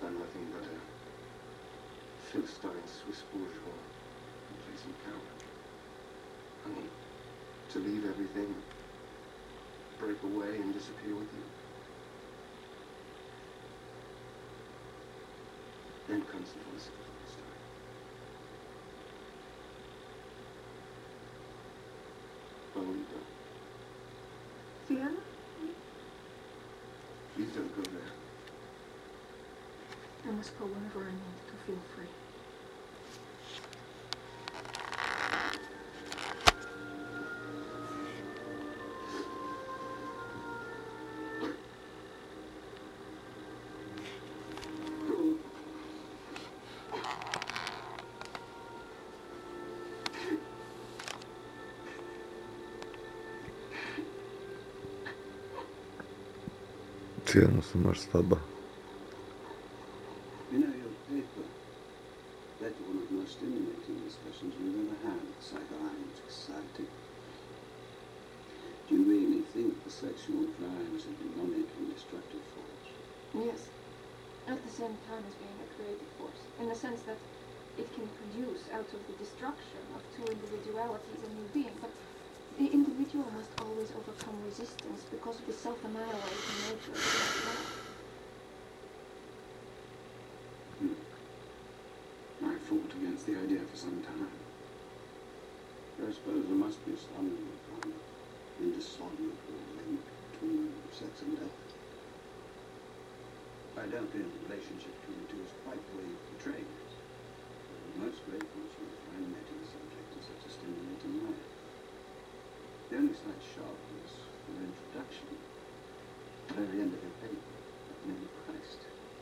I'm nothing but a Philistine Swiss bourgeois, complacent coward. Honey, to leave everything, break away and disappear with you. Then comes the voice of the Philistine. Lolita. Fiona? Please don't go there. I must go whenever I need to feel free. Cijenost marstaba. You know, your paper led to one of the most stimulating discussions we've ever had at the Psychoanalytic Society. Do you really think the sexual drive is a demonic and destructive force? Yes. At the same time as being a creative force, in the sense that it can produce out of the destruction of two individualities a new being, but the individual must always overcome resistance because of the self-annihilating nature of the individual. I fought against the idea for some time. But I suppose there must be some kind of indissoluble link between sex and death. I don't think the relationship between the two is quite the way you portray it. I'm most grateful to you for animating the subject in such a stimulating way. The only slight shock was your introduction, at the very end of your paper, at the name of Christ.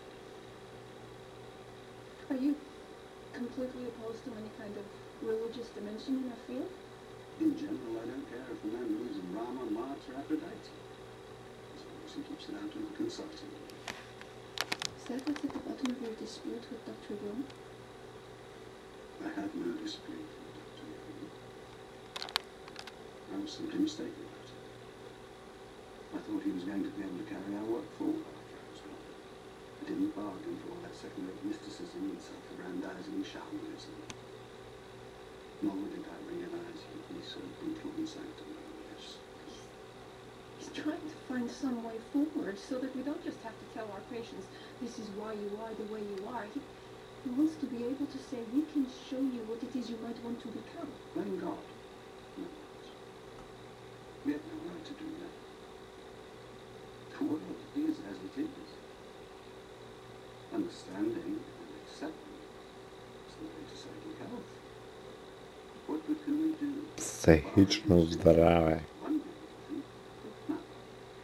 Are you completely opposed to any kind of religious dimension in our field? In general, I don't care if the man believes in Rama, Mars, or Aphrodite. As long as he keeps it out of the consulting. Is that what's at the bottom of your dispute with Dr. Jung? I had no dispute with Dr. Jung. I was simply mistaken about it. I thought he was going to be able to carry our work forward after I was gone. I didn't bargain for all that second-rate mysticism and self-aggrandizing shamanism. Nor did I realize he'd be so brutal and sanctimonious. He's trying to find some way forward so that we don't just have to tell our patients, this is why you are the way you are. He wants to be able to say, we can show you what it is you might want to become. Thank God. No. We have no right to do that. The world is as it is. Understanding and acceptance is the way to psychic health. What good can we do? Psychično zdravje. One day, I think, but not.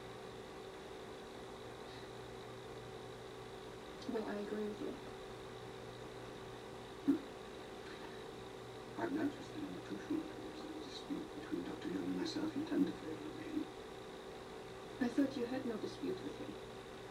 Well, I agree with you. I've noticed that in the crucial matters of the dispute between Dr. Young and myself, you tend to favor me. I thought you had no dispute with him.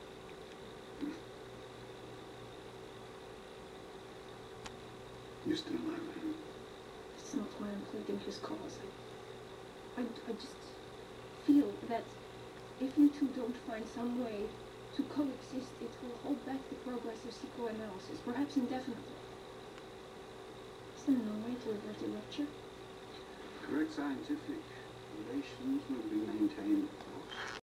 You're still my man. It's not why I'm pleading his cause. I just feel that if you two don't find some way to coexist, it will hold back the progress of psychoanalysis, perhaps indefinitely. Is there no way to avert a rupture? Correct scientific relations will be maintained